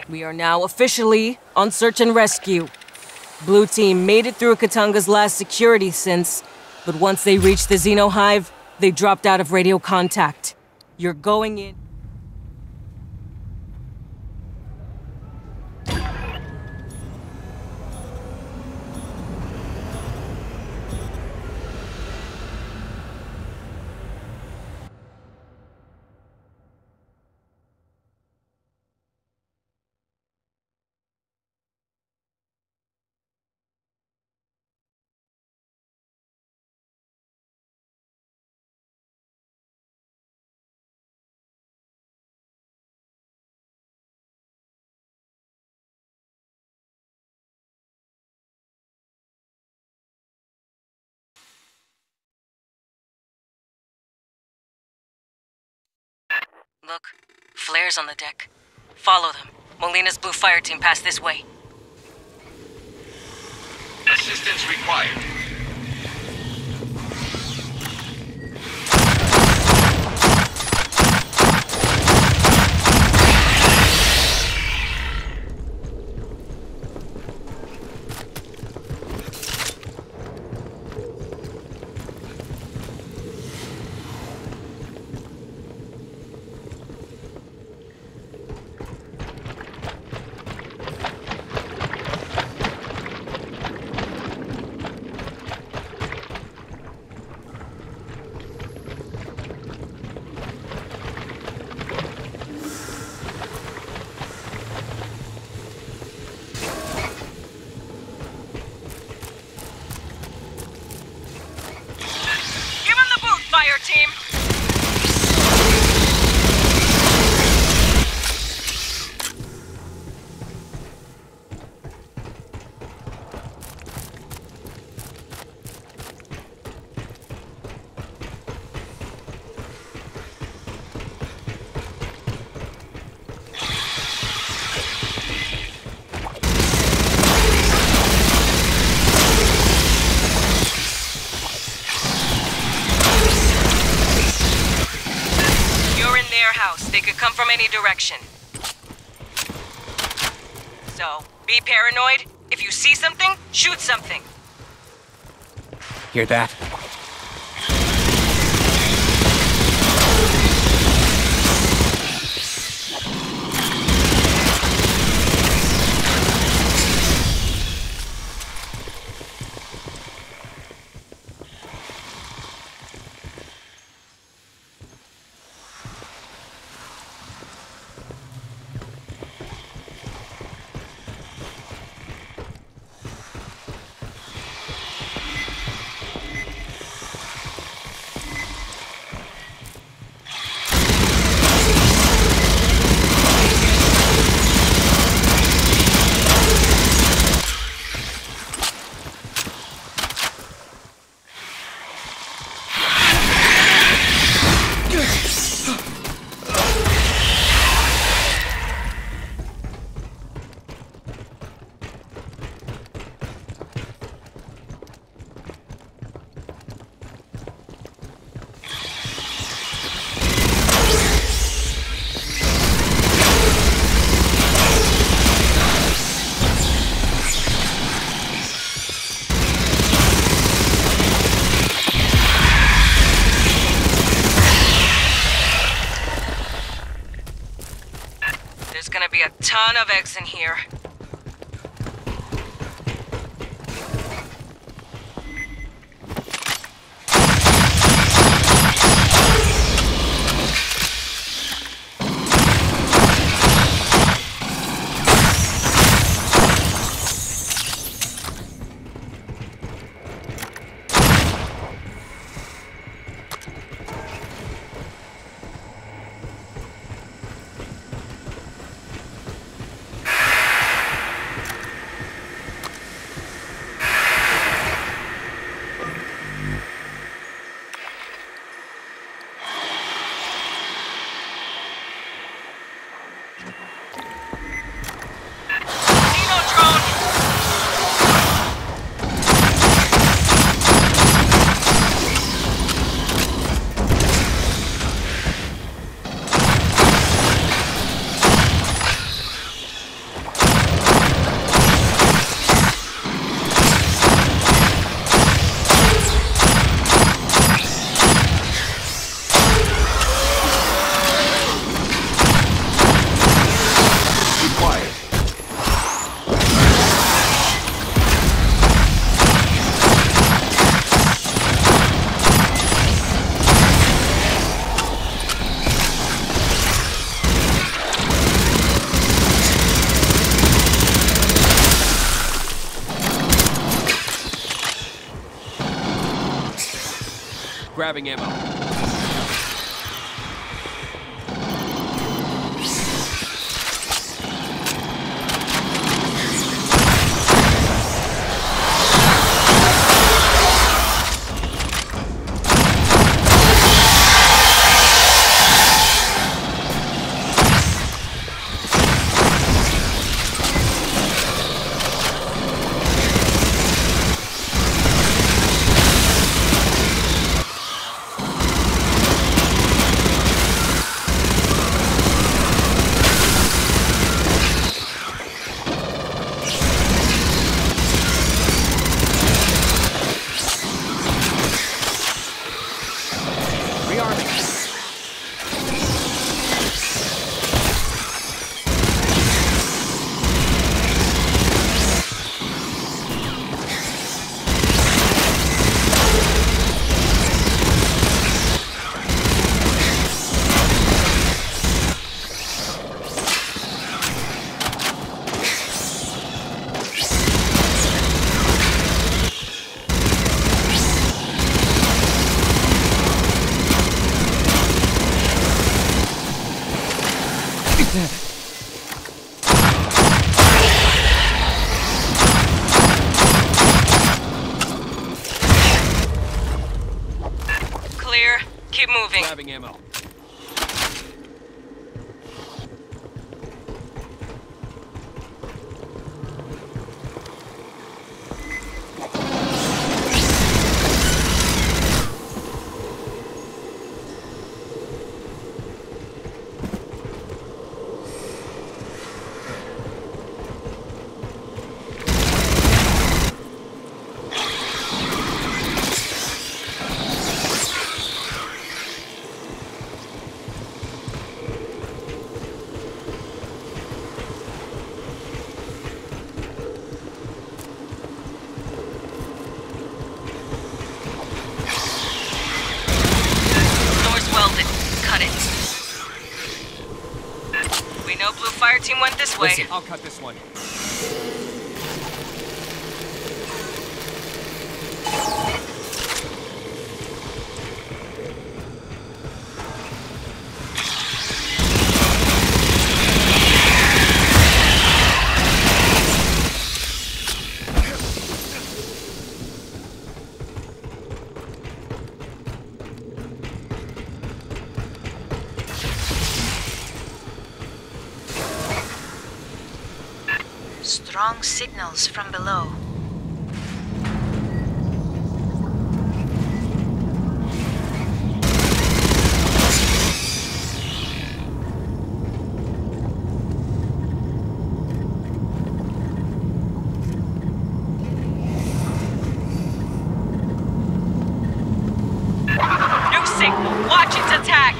We are now officially on search and rescue. Blue team made it through Katanga's last security since, but once they reached the Xeno Hive, they dropped out of radio contact. You're going in... Look, flares on the deck. Follow them. Molina's blue fire team passed this way. Assistance required. Fireteam! They could come from any direction. So, be paranoid. If you see something, shoot something. Hear that? There's gonna be a ton of eggs in here. Grabbing ammo. Clear. Keep moving. Grabbing ammo. Fireteam went this way. Listen, I'll cut this one. Strong signals from below. New signal. Watch its attacks.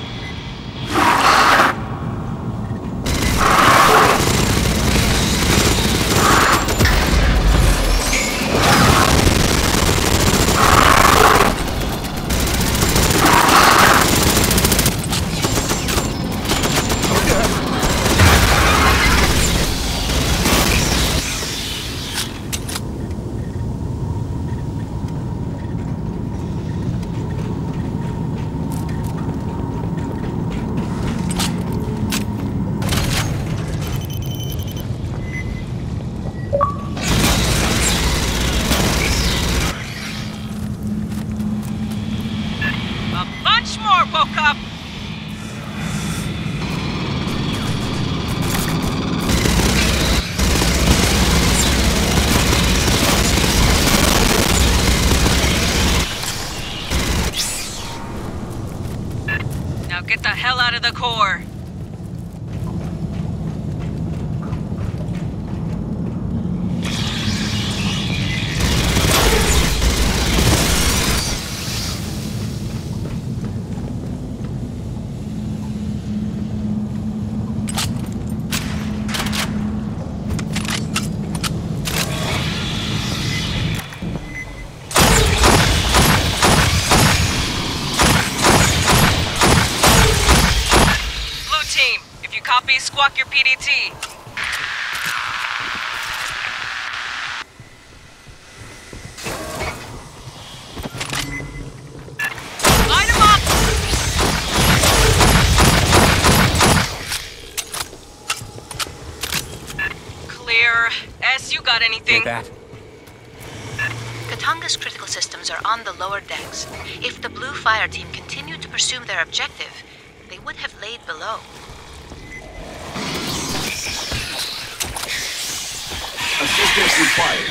Woke up. Now get the hell out of the core. anything? Get that? Katanga's critical systems are on the lower decks. If the blue fire team continued to pursue their objective, they would have laid below. Assistance required.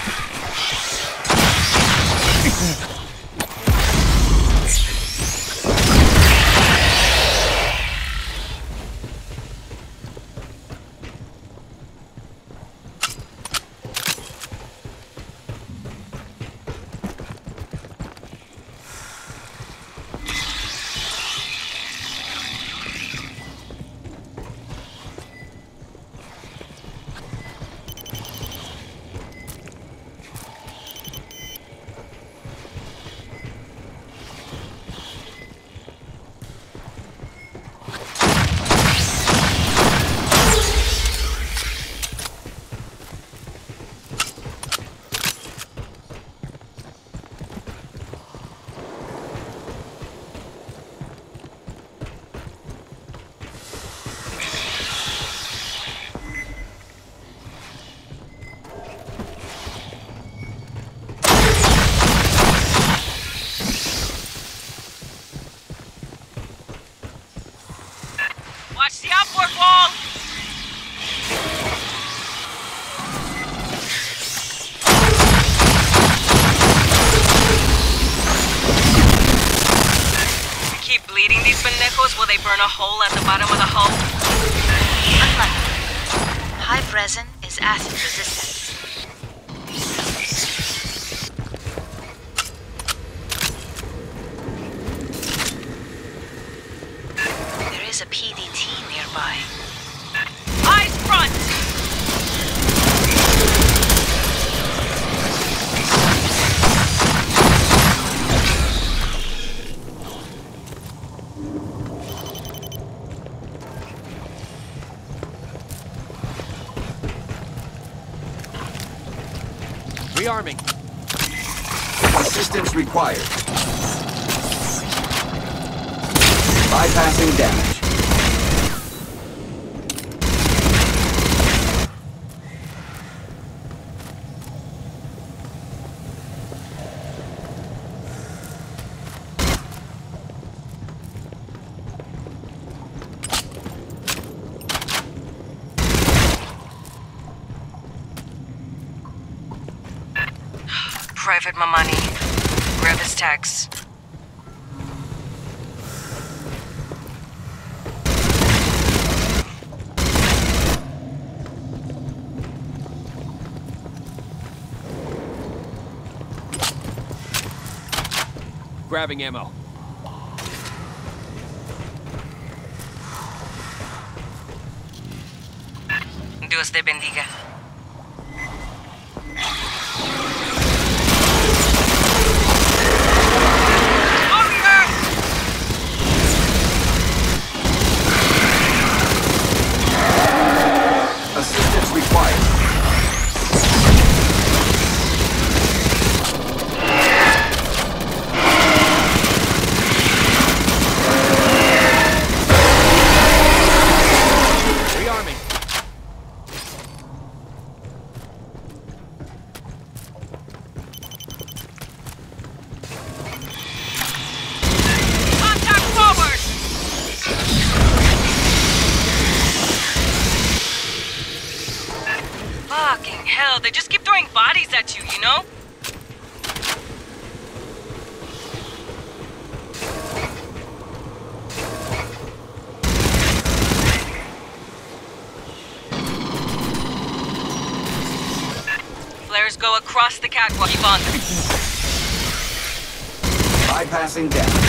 Watch the outboard wall! We keep bleeding these pendejos while they burn a hole at the bottom of the hull. Unlikely. Hive resin is acid resistant. There is a PDT nearby. Eyes front! Rearming. Assistance required. Bypassing damage. Private Mamani. Grab his tags. Grabbing ammo. Dios te bendiga. Assistance required. Rearming. Contact forward! Fucking hell, they just keep throwing bodies at you, you know? Flares go across the catwalk. Keep on them. Bypassing damage.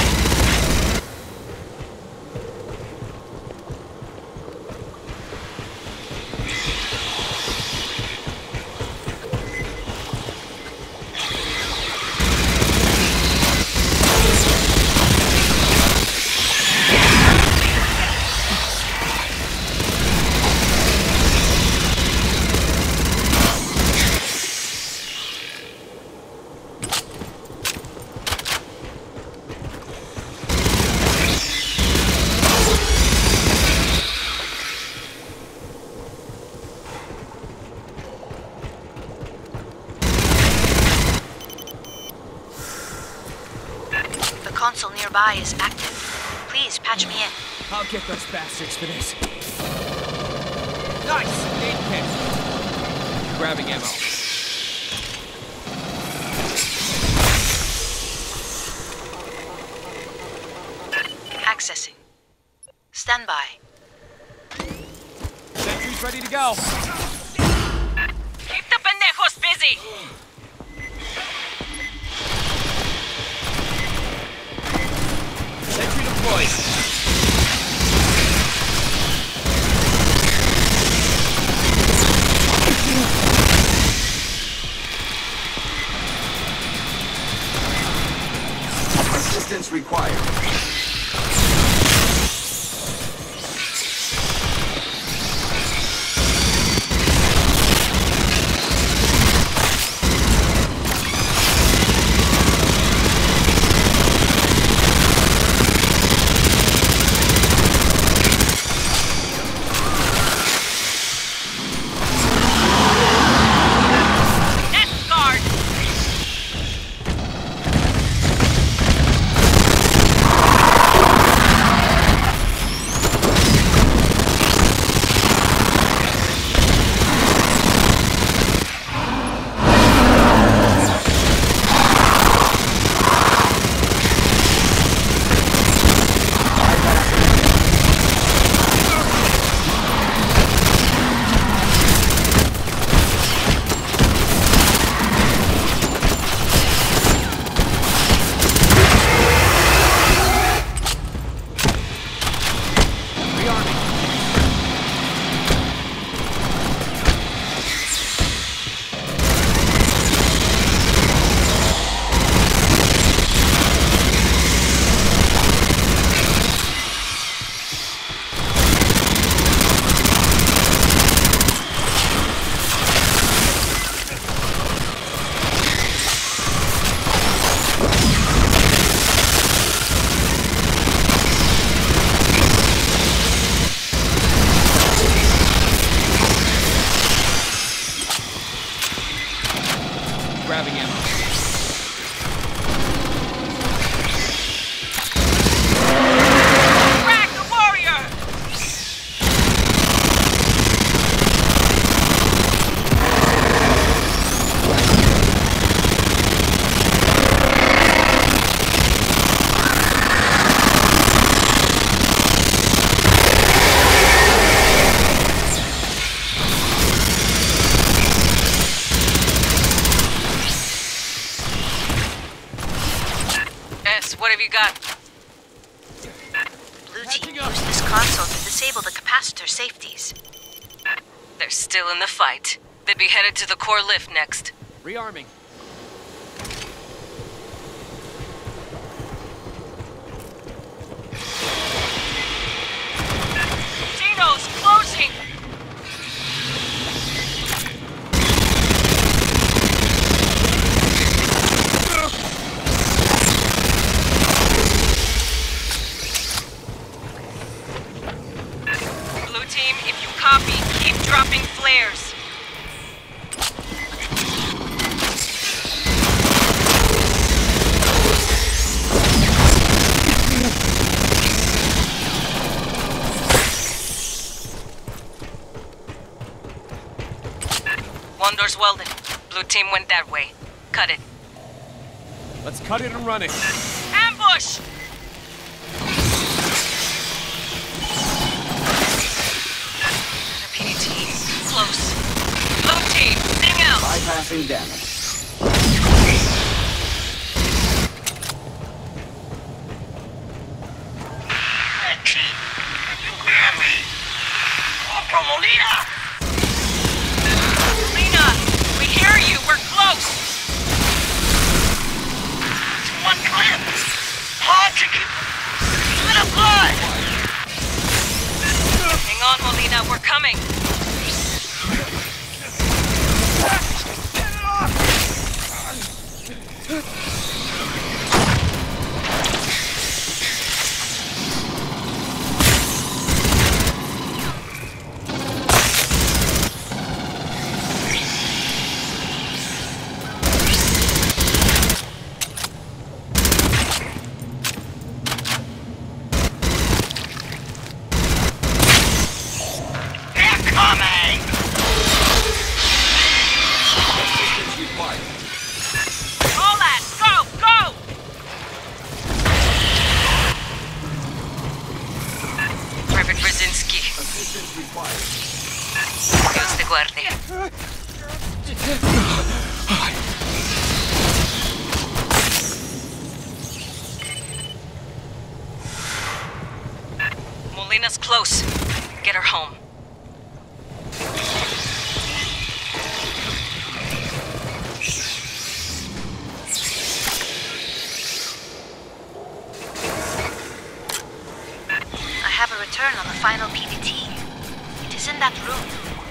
console nearby is active. Please patch me in. I'll get those bastards for this. Nice! Aid kit. Grabbing ammo. Accessing. Stand by. Sentry's ready to go. Keep the pendejos busy! Sentry deployed. Assistance required. Next guard! Grabbing ammo. Crack the warrior! What have you got? Blue team used this console to disable the capacitor safeties. They're still in the fight. They'd be headed to the core lift next. Rearming. Dino's closing! Blue team, if you copy, keep dropping flares. One door's welded. Blue team went that way. Cut it. Let's cut it and run it. Ambush! PD team, close. Blue team, sing out! Bypassing damage. Lena, we hear you. We're close. One clip. Hard to keep. Little blood. Hang on, Molina. We're coming. Get it off. required. All that! Go! Go! Private Brzezinski. Assistance required. Dios te guarde. Molina's close. Get her home. I have a return on the final PDT. It is in that room.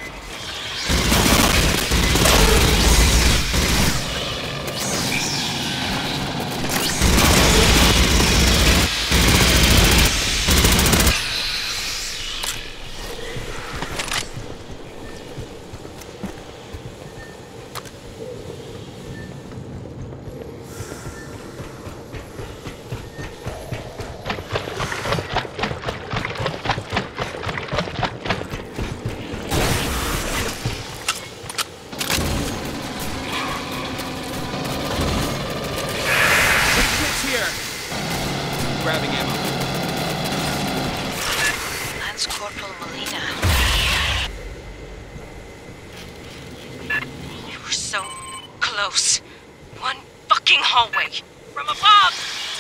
Grabbing ammo. Lance Corporal Molina. You were so close. One fucking hallway. From above!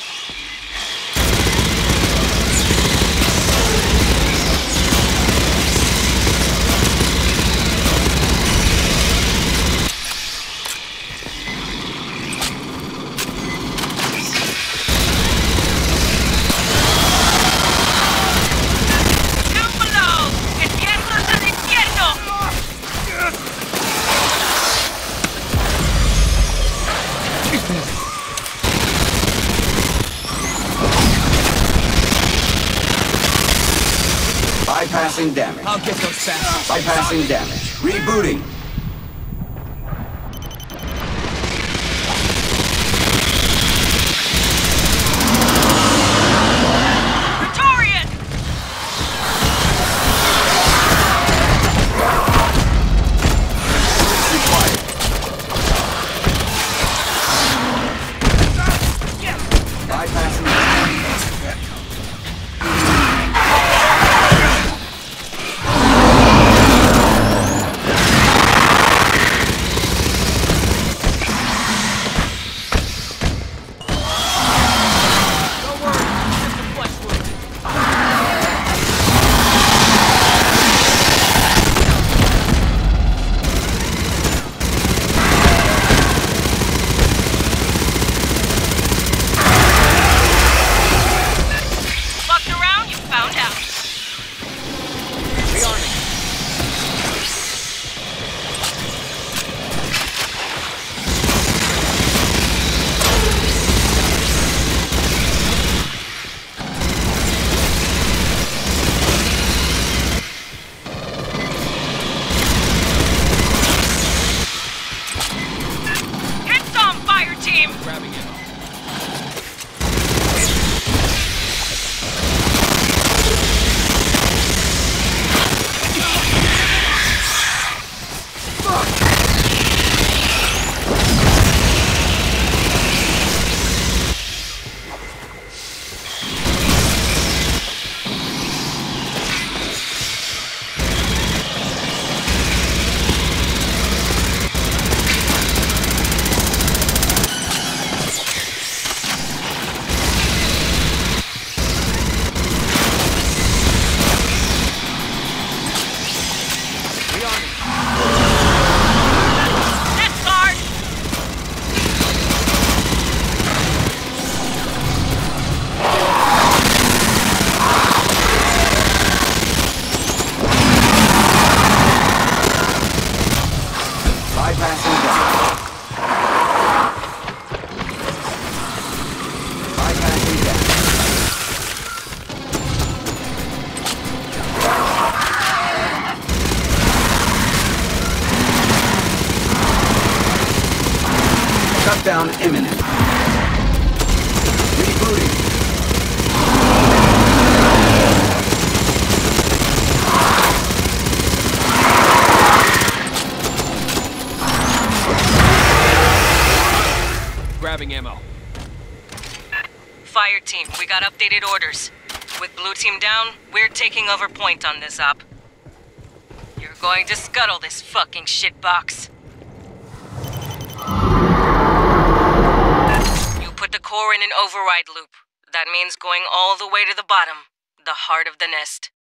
Bypassing damage. I'll get those bastards. Bypassing damage. Rebooting. Praetorian! Required. Bypassing damage. Grabbing ammo. Shutdown imminent. Rebooting. grabbing ammo. Fire team, we got updated orders. With blue team down, we're taking over point on this op. You're going to scuttle this fucking shitbox. You put the core in an override loop. That means going all the way to the bottom, the heart of the nest.